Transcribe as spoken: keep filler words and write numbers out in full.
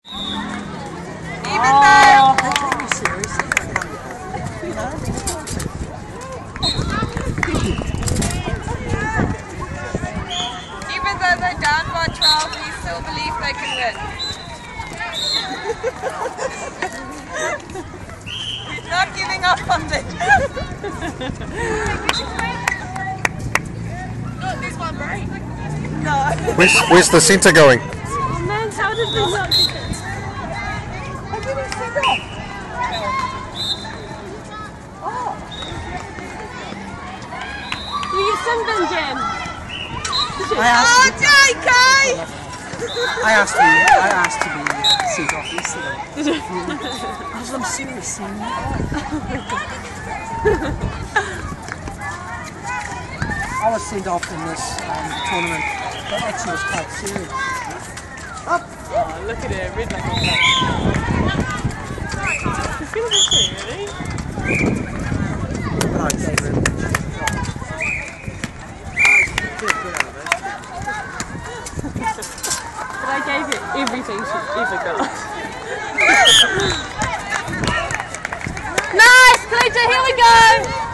Even though... They take me seriously. You know? Even though they're down by twelve, we still believe they can win. He's not giving up on them. Look, there's one break. No. Where's, where's the centre going? Oh man, how did they not get it? I didn't see that. Oh. You get sunburn, Jen. I asked, Oh, J K! I asked to be, I asked to be uh, sent off yesterday. Did you? I was I'm serious, seeing that. I was sent off in this um, tournament. That actually was quite serious. Up. Oh, look at it, red like a cat. It's gonna be pretty, really? Oh, thank you very much. But I gave it everything she ever got. Nice! Collegiate, here we go!